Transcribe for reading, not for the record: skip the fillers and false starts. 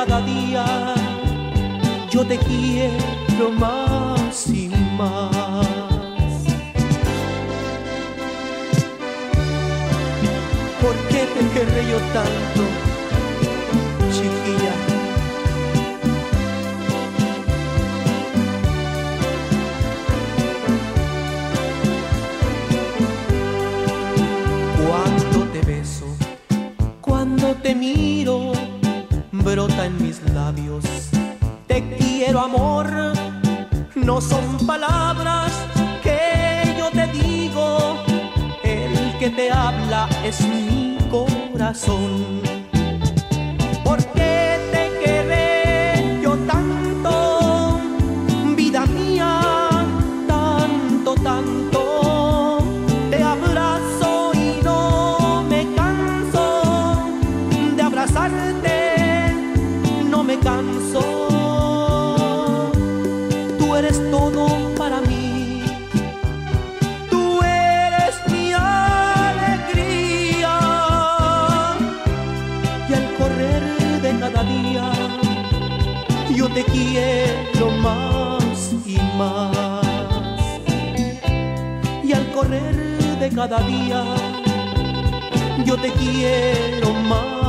cada día yo te quiero más y más. ¿Por qué te querré yo tanto, chiquilla? Cuando te beso, cuando te miro, brota en mis labios te quiero, amor. No son palabras que yo te digo, el que te habla es mi corazón. ¿Por qué te querré yo tanto, vida mía? Tanto, tanto. Te abrazo y no me canso de abrazarte, no me canso. Tú eres todo para mí, tú eres mi alegría, y al correr de cada día yo te quiero más y más, y al correr de cada día yo te quiero más